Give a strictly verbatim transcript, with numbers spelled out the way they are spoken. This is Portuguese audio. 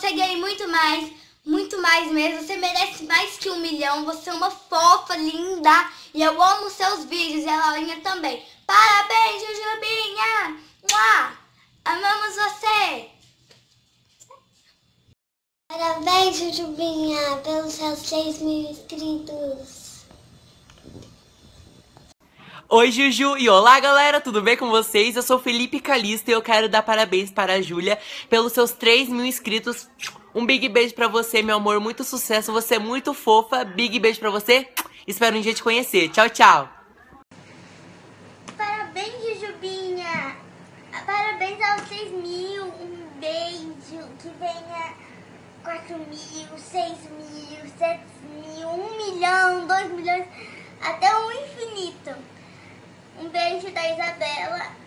você ganhe muito mais, muito mais mesmo. Você merece mais que um milhão. Você é uma fofa, linda. E eu amo seus vídeos e a Laurinha também. Parabéns, Jujubinha! Mua! Amamos você! Parabéns, Jujubinha, pelos seus seis mil inscritos. Oi, Juju! E olá, galera! Tudo bem com vocês? Eu sou Felipe Calisto e eu quero dar parabéns para a Júlia pelos seus três mil inscritos. Um big beijo pra você, meu amor. Muito sucesso. Você é muito fofa. Big beijo pra você. Espero um dia te conhecer. Tchau, tchau! Parabéns, Jujubinha! Parabéns aos seis mil. Um beijo. Que venha quatro mil, seis mil, sete mil, um milhão, dois milhões, até o infinito. Um beijo da Isabela.